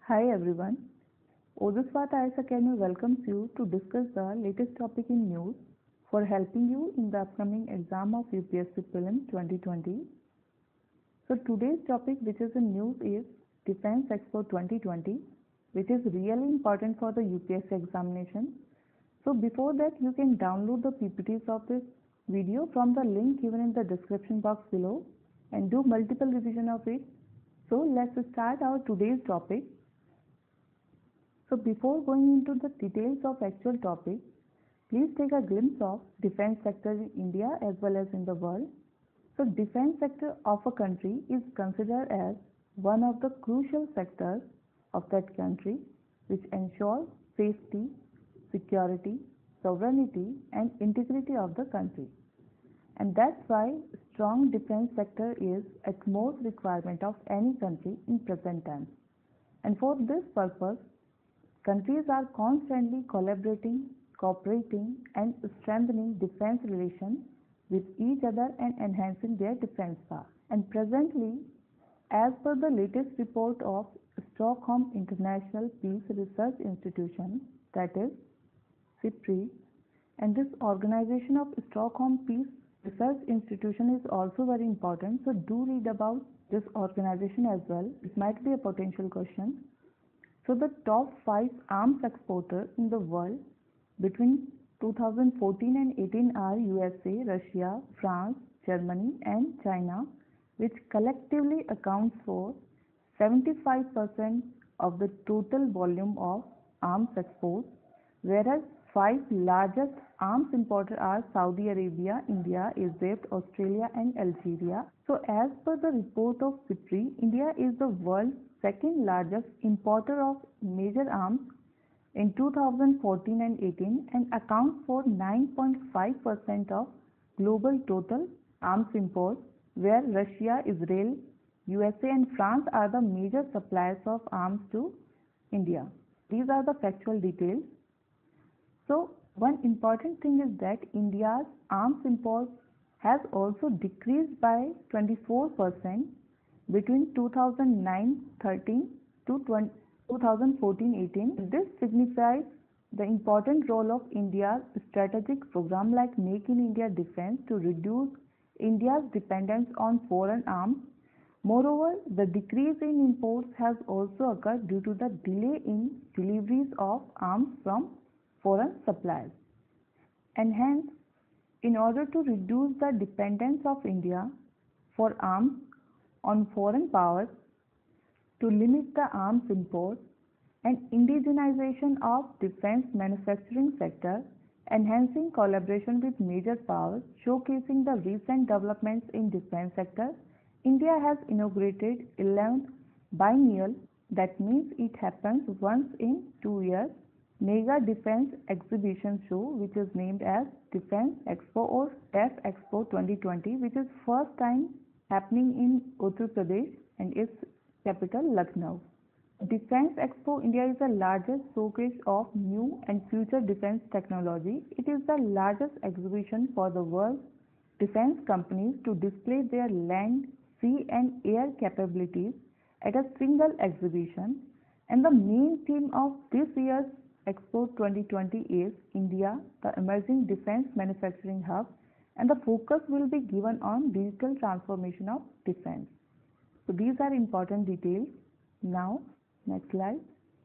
Hi everyone. Odiswat IAS Academy welcomes you to discuss the latest topic in news for helping you in the upcoming exam of UPSC Prelim 2020. So today's topic which is in news is Defense Expo 2020, which is really important for the UPSC examination. So before that you can download the PPTs of this video from the link given in the description box below and do multiple revision of it. So let's start our today's topic. So before going into the details of actual topic, please take a glimpse of defense sector in India as well as in the world. So defense sector of a country is considered as one of the crucial sectors of that country which ensures safety, security, sovereignty and integrity of the country. And that's why strong defense sector is utmost requirement of any country in present times. And for this purpose, countries are constantly collaborating, cooperating and strengthening defense relations with each other and enhancing their defense power. And presently, as per the latest report of Stockholm International Peace Research Institution, that is SIPRI, and this organization of Stockholm Peace Research Institution is also very important, so do read about this organization as well. It might be a potential question. So the top 5 arms exporters in the world between 2014 and 18 are USA, Russia, France, Germany and China, which collectively accounts for 75% of the total volume of arms exports, whereas 5 largest arms importers are Saudi Arabia, India, Egypt, Australia and Algeria. So as per the report of SIPRI, India is the world's second largest importer of major arms in 2014 and 18 and accounts for 9.5% of global total arms imports, where Russia, Israel, USA and France are the major suppliers of arms to India. These are the factual details. So one important thing is that India's arms imports has also decreased by 24% between 2009-13 to 2014-18. This signifies the important role of India's strategic program like Make in India Defense to reduce India's dependence on foreign arms. Moreover, the decrease in imports has also occurred due to the delay in deliveries of arms from foreign suppliers. And hence, in order to reduce the dependence of India for arms on foreign powers, to limit the arms imports and indigenization of defense manufacturing sector, enhancing collaboration with major powers, showcasing the recent developments in defense sector, India has inaugurated 11th biennial, that means it happens once in 2 years, Mega Defense Exhibition Show, which is named as Defense Expo or DEF Expo 2020, which is first time happening in Uttar Pradesh and its capital Lucknow. Defense Expo India is the largest showcase of new and future defense technology. It is the largest exhibition for the world's defense companies to display their land, sea and air capabilities at a single exhibition. And the main theme of this year's Expo 2020 is India, the emerging defense manufacturing hub, and the focus will be given on digital transformation of defense. So these are important details. Now, next slide.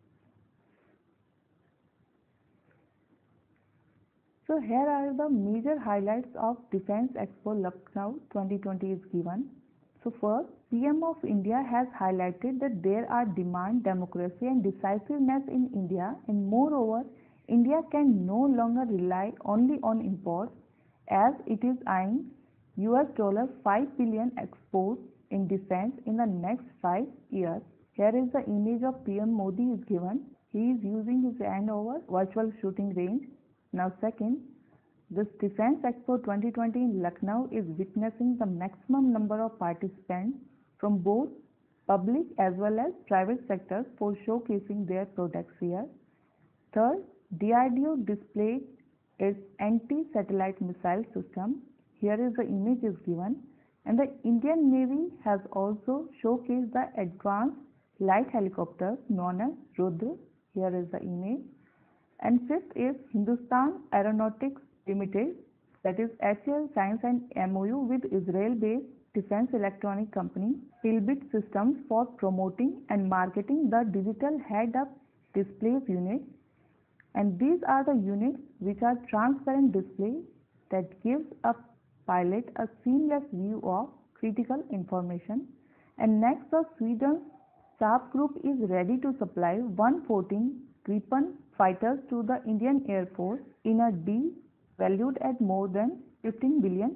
So here are the major highlights of Defense Expo Lucknow 2020 is given. So first, PM of India has highlighted that there are demand, democracy and decisiveness in India, and moreover, India can no longer rely only on imports as it is eyeing $5 billion exports in defense in the next 5 years. Here is the image of PM Modi is given. He is using his hand over virtual shooting range. Now second, this Defense Expo 2020 in Lucknow is witnessing the maximum number of participants from both public as well as private sectors for showcasing their products here. Third, DRDO displayed its anti-satellite missile system. Here is the image is given. And the Indian Navy has also showcased the advanced light helicopters known as Rudra. Here is the image. And fifth is Hindustan Aeronautics Limited, that is HAL signs an MOU with Israel-based defense electronic company Elbit Systems for promoting and marketing the digital head-up displays unit. And these are the units which are transparent display that gives a pilot a seamless view of critical information. And next, the Sweden's Saab Group is ready to supply 114 Gripen fighters to the Indian Air Force in a deal valued at more than $15 billion.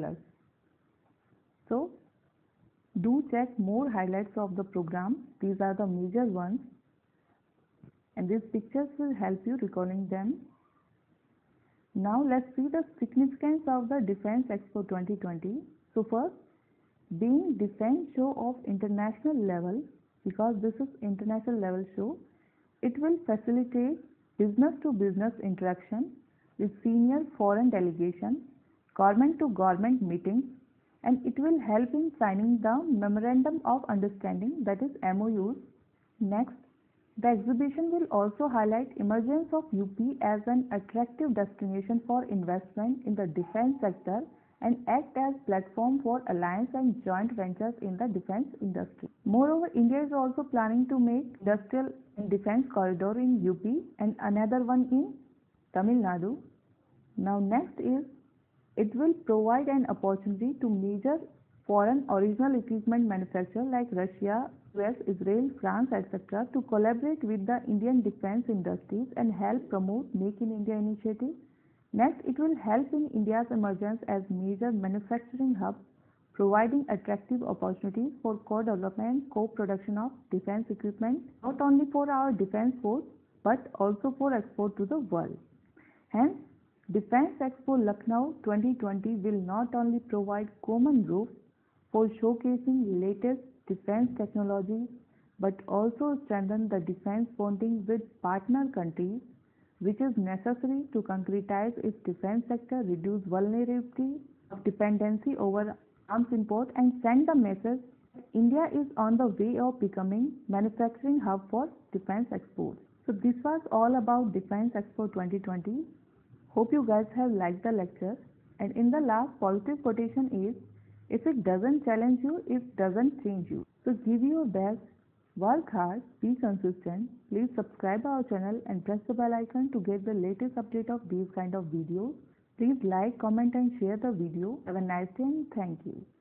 So, do check more highlights of the program. These are the major ones, and these pictures will help you recalling them. Now let's see the significance of the Defense Expo 2020. So first, being defense show of international level, because this is international level show, it will facilitate business to business interaction with senior foreign delegations, government to government meetings, and it will help in signing the Memorandum of Understanding, that is MOUs. Next, the exhibition will also highlight emergence of UP as an attractive destination for investment in the defense sector and act as platform for alliance and joint ventures in the defense industry. Moreover, India is also planning to make industrial and defense corridor in UP and another one in Tamil Nadu. Now next is, it will provide an opportunity to major foreign original equipment manufacturers like Russia, US, Israel, France, etc. to collaborate with the Indian defense industries and help promote Make in India initiative. Next, it will help in India's emergence as major manufacturing hub, providing attractive opportunities for co-development, co-production of defense equipment, not only for our defense force, but also for export to the world. Hence, Defense Expo Lucknow 2020 will not only provide common roof for showcasing latest defense technologies, but also strengthen the defense bonding with partner countries, which is necessary to concretize its defense sector, reduce vulnerability of dependency over arms import, and send the message that India is on the way of becoming manufacturing hub for defense exports. So this was all about Defense Expo 2020. Hope you guys have liked the lecture. And in the last, positive quotation is, if it doesn't challenge you, it doesn't change you. So give your best, work hard, be consistent. Please subscribe our channel and press the bell icon to get the latest update of these kind of videos. Please like, comment and share the video. Have a nice day and thank you.